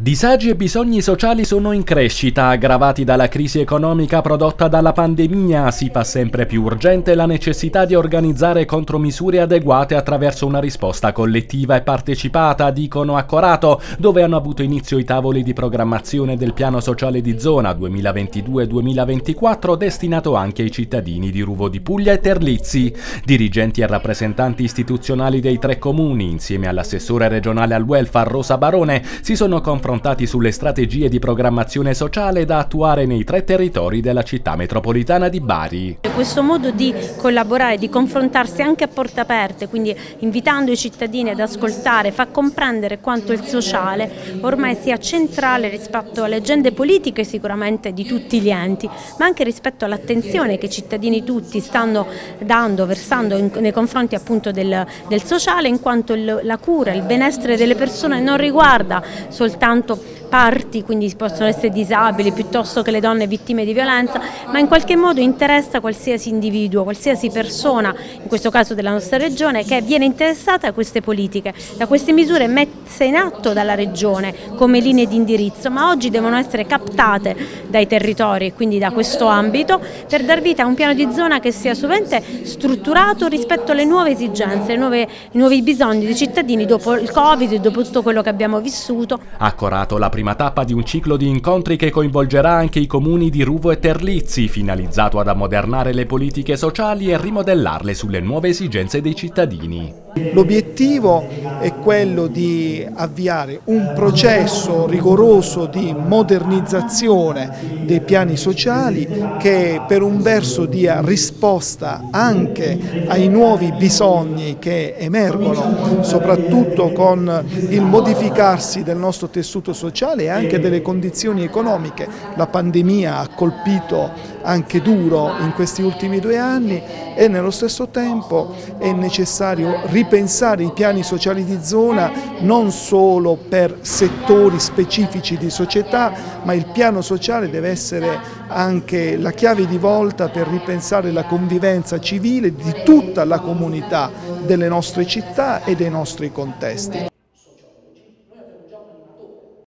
Disagi e bisogni sociali sono in crescita, aggravati dalla crisi economica prodotta dalla pandemia. Si fa sempre più urgente la necessità di organizzare contromisure adeguate attraverso una risposta collettiva e partecipata, dicono a Corato, dove hanno avuto inizio i tavoli di programmazione del piano sociale di zona 2022-2024 destinato anche ai cittadini di Ruvo di Puglia e Terlizzi. Dirigenti e rappresentanti istituzionali dei tre comuni, insieme all'assessore regionale al welfare Rosa Barone, si sono confrontati sulle strategie di programmazione sociale da attuare nei tre territori della città metropolitana di Bari. Questo modo di collaborare, di confrontarsi anche a porte aperte, quindi invitando i cittadini ad ascoltare, fa comprendere quanto il sociale ormai sia centrale rispetto alle agende politiche sicuramente di tutti gli enti, ma anche rispetto all'attenzione che i cittadini tutti stanno versando nei confronti appunto del sociale, in quanto la cura, il benessere delle persone non riguarda soltanto parti, quindi possono essere disabili piuttosto che le donne vittime di violenza, ma in qualche modo interessa qualsiasi individuo, qualsiasi persona, in questo caso della nostra regione, che viene interessata a queste politiche, da queste misure messe in atto dalla regione come linee di indirizzo, ma oggi devono essere captate dai territori e quindi da questo ambito per dar vita a un piano di zona che sia sovente strutturato rispetto alle nuove esigenze, ai nuovi bisogni dei cittadini dopo il Covid e dopo tutto quello che abbiamo vissuto. A Corato la prima tappa di un ciclo di incontri che coinvolgerà anche i comuni di Ruvo e Terlizzi, finalizzato ad ammodernare le politiche sociali e rimodellarle sulle nuove esigenze dei cittadini. L'obiettivo è quello di avviare un processo rigoroso di modernizzazione dei piani sociali che per un verso dia risposta anche ai nuovi bisogni che emergono, soprattutto con il modificarsi del nostro tessuto sociale e anche delle condizioni economiche. La pandemia ha colpito anche duro in questi ultimi 2 anni e nello stesso tempo è necessario ripensare i piani sociali di zona non solo per settori specifici di società, ma il piano sociale deve essere anche la chiave di volta per ripensare la convivenza civile di tutta la comunità delle nostre città e dei nostri contesti.